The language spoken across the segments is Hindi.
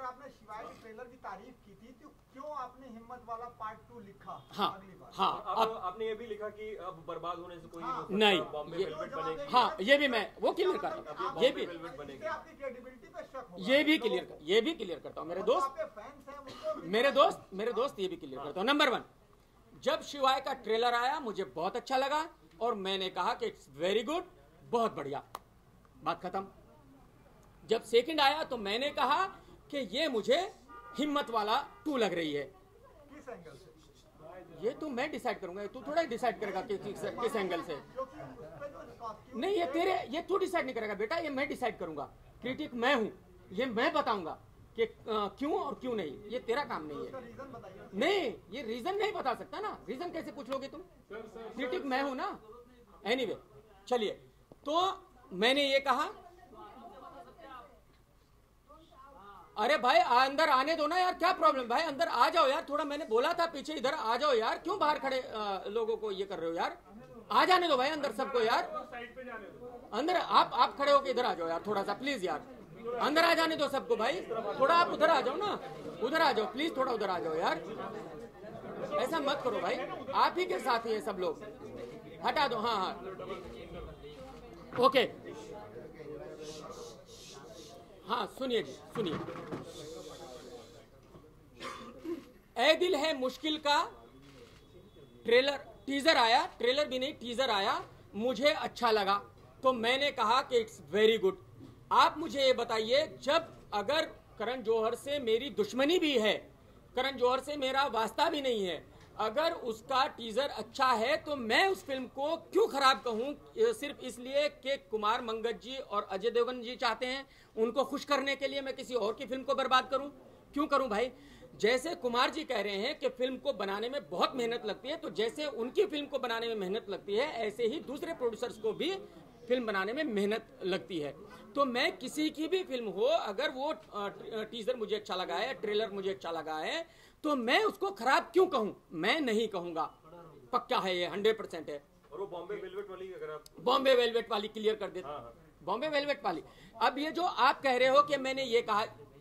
आपने शिवाय के ट्रेलर की तारीफ की थी तो क्यों आपने हिम्मत वाला पार्ट 2 लिखा? हाँ, अगली बार हाँ, आपने ये भी लिखा कि अब बर्बाद होने से कोई नहीं, बॉम्बे वेलवेट बनेगी। हाँ, ये भी मैं वो क्लियर करता हूँ, ये भी आपकी क्रेडिबिलिटी पे शक होगा। ये भी क्लियर करता हूँ। मेरे दोस्त ये भी क्लियर करता हूँ। नंबर 1, जब शिवाय का ट्रेलर आया मुझे बहुत अच्छा लगा और मैंने कहा कि इट्स वेरी गुड, बहुत बढ़िया, बात खत्म। जब सेकंड आया तो मैंने कहा कि ये मुझे हिम्मत वाला 2 लग रही है। किस एंगल से? ये तो मैं डिसाइड करूंगा, तू थोड़ा डिसाइड करेगा किस एंगल से। नहीं, ये तू डिसाइड नहीं करेगा बेटा, ये मैं डिसाइड करूंगा। क्रिटिक मैं हूं, ये मैं बताऊंगा कि क्यों और क्यों नहीं, ये तेरा काम नहीं है। नहीं, ये रीजन नहीं बता सकता ना, रीजन कैसे पूछ लोगे तुम? क्रिटिक मैं हूं ना। एनीवे, चलिए, तो मैंने ये कहा, अरे भाई अंदर आने दो ना यार, क्या प्रॉब्लम भाई, अंदर आ जाओ यार, थोड़ा मैंने बोला था पीछे इधर आ जाओ यार, क्यों बाहर खड़े लोगों को ये कर रहे हो यार, आ जाने दो भाई अंदर सबको यार, अंदर आप खड़े होके इधर आ जाओ यार, थोड़ा सा प्लीज यार, अंदर आ जाने दो सबको भाई, थोड़ा आप उधर आ जाओ ना, उधर आ जाओ प्लीज, थोड़ा उधर आ जाओ यार, ऐसा मत करो भाई, आप ही के साथ ही है सब लोग, हटा दो। हाँ, ओके, हाँ, सुनिए जी, सुनिए। ए दिल है मुश्किल का टीजर आया, ट्रेलर भी नहीं टीजर आया, मुझे अच्छा लगा तो मैंने कहा कि इट्स वेरी गुड। आप मुझे ये बताइए, जब अगर करण जौहर से मेरी दुश्मनी भी है, करण जौहर से मेरा वास्ता भी नहीं है, अगर उसका टीजर अच्छा है तो मैं उस फिल्म को क्यों खराब कहूं, सिर्फ इसलिए कि कुमार मंगत जी और अजय देवगन जी चाहते हैं, उनको खुश करने के लिए मैं किसी और की फिल्म को बर्बाद करूं? क्यों करूं भाई? जैसे कुमार जी कह रहे हैं कि फिल्म को बनाने में बहुत मेहनत लगती है, तो जैसे उनकी फिल्म को बनाने में मेहनत लगती है, ऐसे ही दूसरे प्रोड्यूसर्स को भी फिल्म बनाने में मेहनत लगती है। तो मैं किसी की भी फिल्म हो, अगर वो टीजर मुझे अच्छा लगा है, ट्रेलर मुझे अच्छा लगा है, तो मैं उसको खराब क्यों कहूं? मैं नहीं कहूंगा, पक्का है ये, 100% है। और वो बॉम्बे वेलवेट वाली, अगर आप बॉम्बे वेलवेट वाली क्लियर कर देते, बॉम्बे वेलवेट वाली। अब ये जो आप कह रहे हो कि मैंने ये कहा,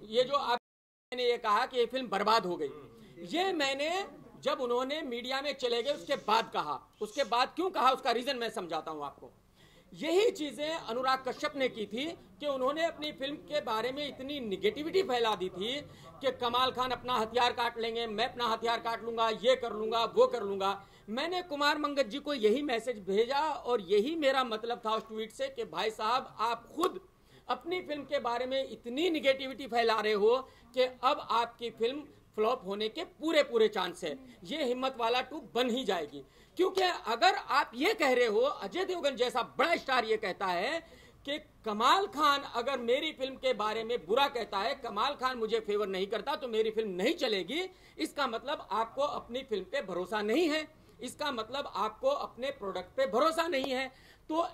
मैंने ये कहा कि ये फिल्म बर्बाद हो गई, ये मैंने जब उन्होंने मीडिया में चले गए उसके बाद कहा। उसके बाद क्यों कहा, उसका रीजन मैं समझाता हूं आपको। यही चीजें अनुराग कश्यप ने की थी कि उन्होंने अपनी फिल्म के बारे में इतनी निगेटिविटी फैला दी थी कि कमाल खान अपना हथियार काट लेंगे, मैं अपना हथियार काट लूंगा, ये कर लूंगा, वो कर लूंगा। मैंने कुमार मंगत जी को यही मैसेज भेजा और यही मेरा मतलब था उस ट्वीट से कि भाई साहब, आप खुद अपनी फिल्म के बारे में इतनी निगेटिविटी फैला रहे हो कि अब आपकी फिल्म फ्लॉप होने के पूरे चांस है, ये हिम्मत वाला 2 बन ही जाएगी। क्योंकि अगर आप ये कह रहे हो, अजय देवगन जैसा बड़ा स्टार ये कहता है कि कमाल खान अगर मेरी फिल्म के बारे में बुरा कहता है, कमाल खान मुझे फेवर नहीं करता तो मेरी फिल्म नहीं चलेगी, इसका मतलब आपको अपनी फिल्म पे भरोसा नहीं है, इसका मतलब आपको अपने प्रोडक्ट पे भरोसा नहीं है। तो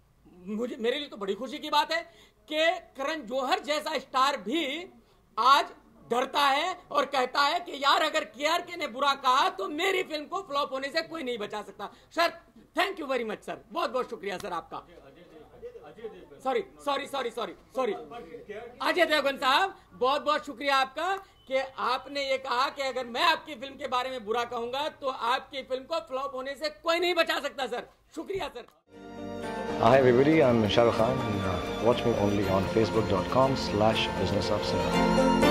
मेरे लिए तो बड़ी खुशी की बात है कि करण जौहर जैसा स्टार भी आज डरता है और कहता है कि यार अगर KRK ने बुरा कहा तो मेरी फिल्म को फ्लॉप होने से कोई नहीं बचा सकता। Sir, thank you very much sir, बहुत बहुत शुक्रिया सर आपका। सॉरी, अजय देवगन साहब, बहुत बहुत शुक्रिया आपका कि आपने ये कहा कि अगर मैं आपकी फिल्म के बारे में बुरा कहूंगा तो आपकी फिल्म को फ्लॉप होने से कोई नहीं बचा सकता सर। शुक्रिया sir. Hi everybody, I'm Shah Rukh Khan. Watch me only on facebook.com/businessofcinema.